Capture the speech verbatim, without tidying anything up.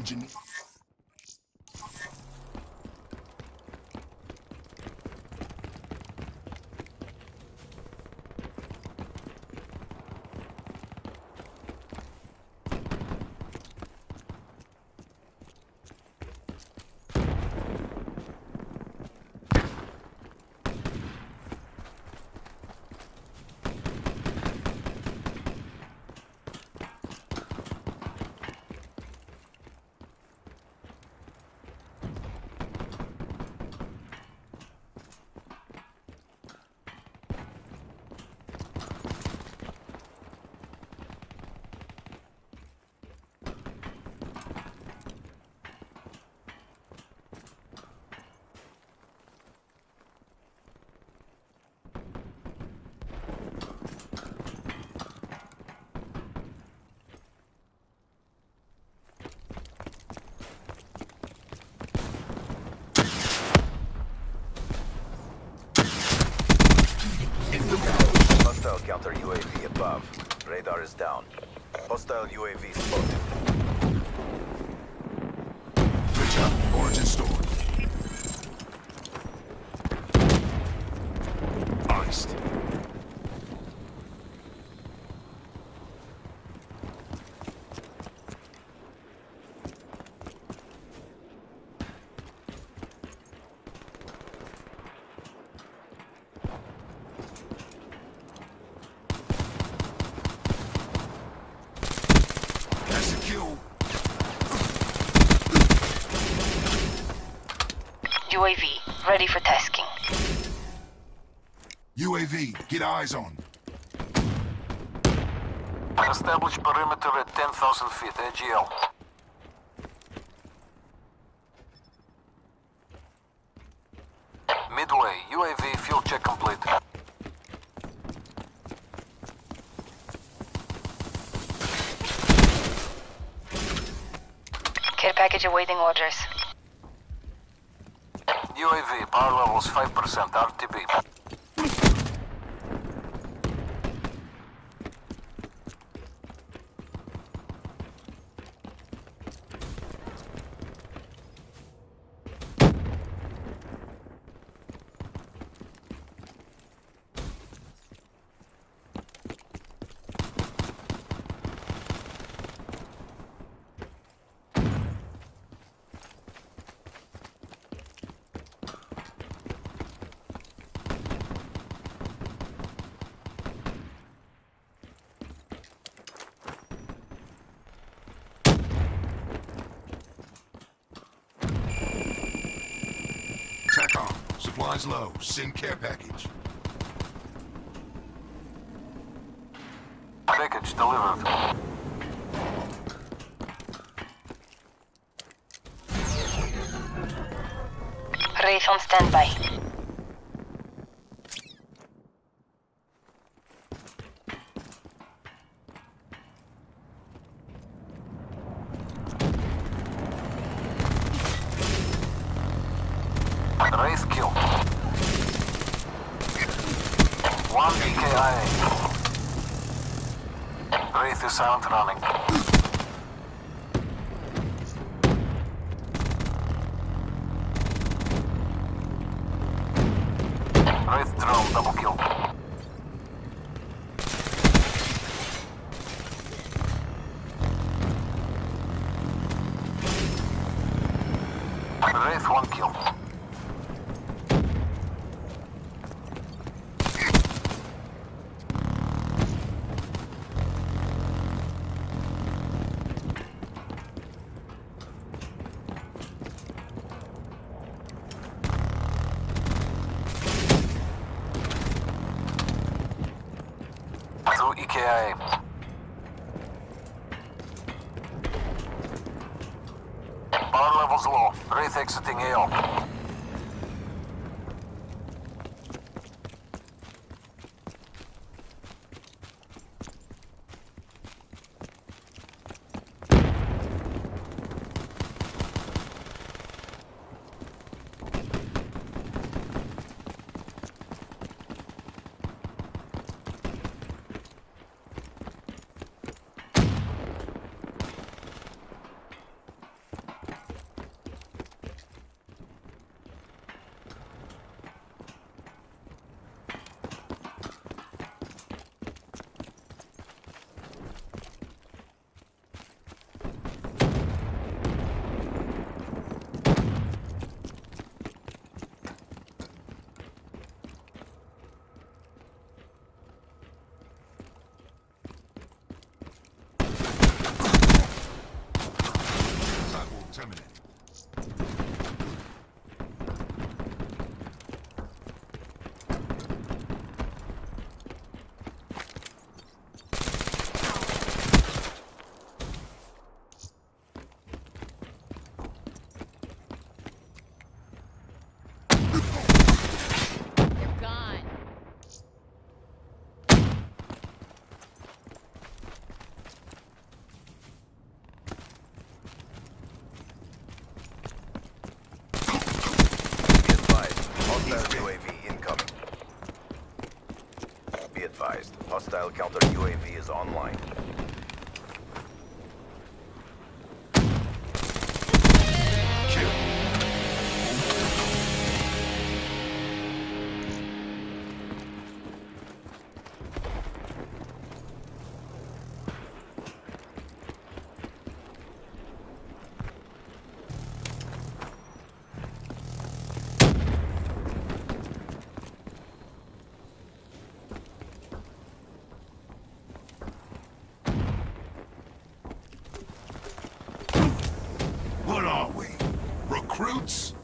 region. Hostile counter U A V above. Radar is down. Hostile U A V spotted. Good job. Origin stored. Iced. U A V, ready for tasking. U A V, get eyes on. Establish perimeter at ten thousand feet, A G L. Midway, U A V fuel check complete. Care package awaiting orders. U A V, power levels five percent, R T B. TACOM, supplies low. Send care package. Package delivered. Wraith on standby. Wraith kill. One E K I A. Wraith is silent running. Wraith drone double kill. Wraith one kill. Through E K I A. Power levels low. Wraith exiting A O. Terminate. They're gone. Be advised. Hostile U A V incoming. Be advised. Hostile counter U A V is online. Kill. What are we? Recruits?